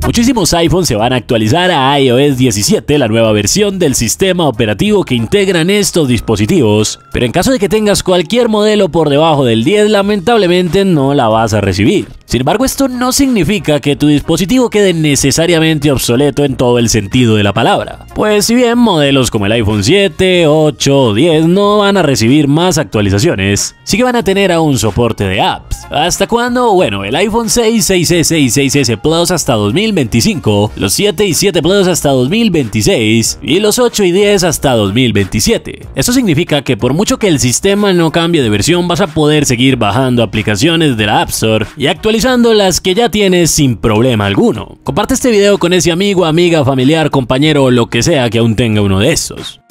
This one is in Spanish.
Muchísimos iPhones se van a actualizar a iOS 17, la nueva versión del sistema operativo que integran estos dispositivos, pero en caso de que tengas cualquier modelo por debajo del 10, lamentablemente no la vas a recibir. Sin embargo, esto no significa que tu dispositivo quede necesariamente obsoleto en todo el sentido de la palabra, pues si bien modelos como el iPhone 7, 8 o 10 no van a recibir más actualizaciones, sí que van a tener aún soporte de apps. ¿Hasta cuándo? Bueno, el iPhone 6, 6S y 6S Plus hasta 2025, los 7 y 7 Plus hasta 2026 y los 8 y 10 hasta 2027. Esto significa que por mucho que el sistema no cambie de versión, vas a poder seguir bajando aplicaciones de la App Store y actualizando las que ya tienes sin problema alguno. Comparte este video con ese amigo, amiga, familiar, compañero o lo que sea que aún tenga uno de estos.